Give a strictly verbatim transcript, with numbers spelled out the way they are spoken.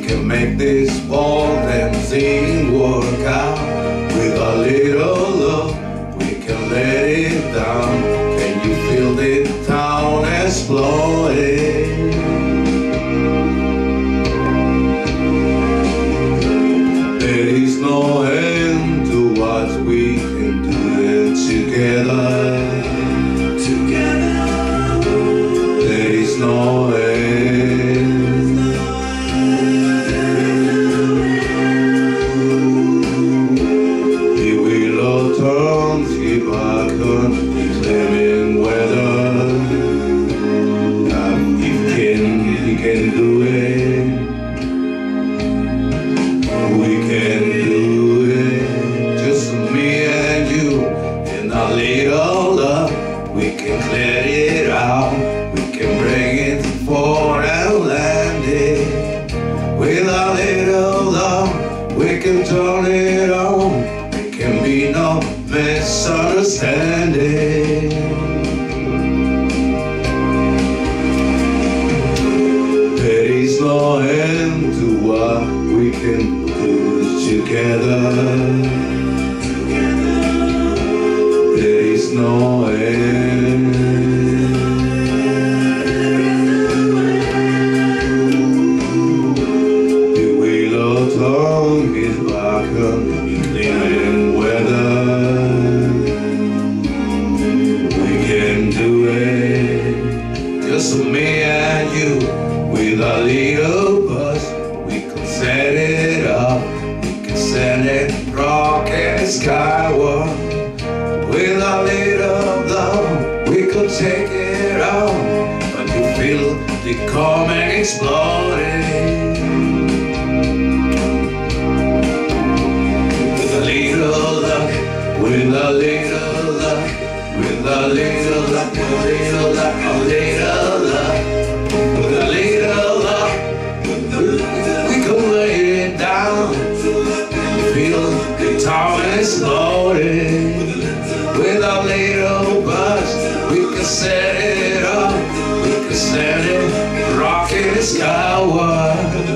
can make this whole damn thing work out. With a little love, we can let it down. Can you feel the town exploding? There is no end to what we can do it together. Together, there is no end. Reclaiming weather, um, he can, he can do it. We can do it, just me and you, and a little love. We can clear it out, we can bring it forward and land it. With a little love, we can turn it on. There can be no misunderstanding. There is no end to what we can do together. There is no end. The willow tongue is back on reclaiming weather. Just me and you, with a little buzz, we can set it up, we can send it rocket skyward. With a little love, we could take it out, but you feel the coming exploding. With a little luck, with a little luck, with a little luck, a little luck, a little luck, with a little luck, we can lay it down. Feel the town exploding. With a little buzz, we can set it up, we can send it rocket skyward.